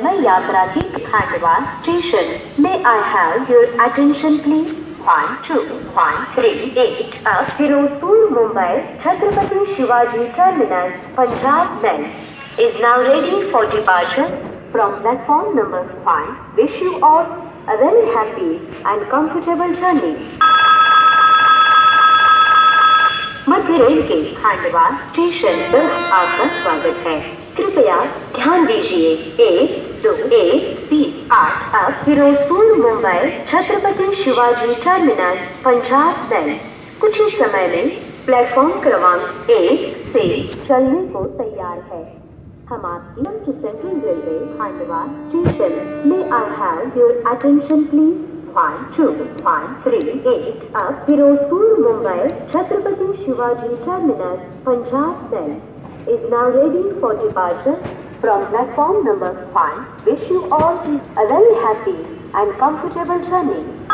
समय यात्रा की Khandwa station. May I have your attention please? 12138 of Firozpur, Mumbai, Chhatrapati Shivaji Terminus, Punjab Mail is now ready for departure from platform number 5. Wish you all a very happy and comfortable journey. मध्य rail के Khandwa station पर आपका स्वागत है। कृपया ध्यान दीजिए 12138 अब फिरोजपुर, मुंबई, छत्रपति शिवाजी टर्मिनस, पंजाब मेल कुछ ही समय में प्लेटफॉर्म क्रमांक 1 से चलने को तैयार है। हम आपकी central railway Khandwa station may I have your attention please. 12138 अब Firozpur, Mumbai, Chhatrapati Shivaji Terminus, Punjab Mail is now ready for departure from platform number 5. Wish you all a very happy and comfortable journey.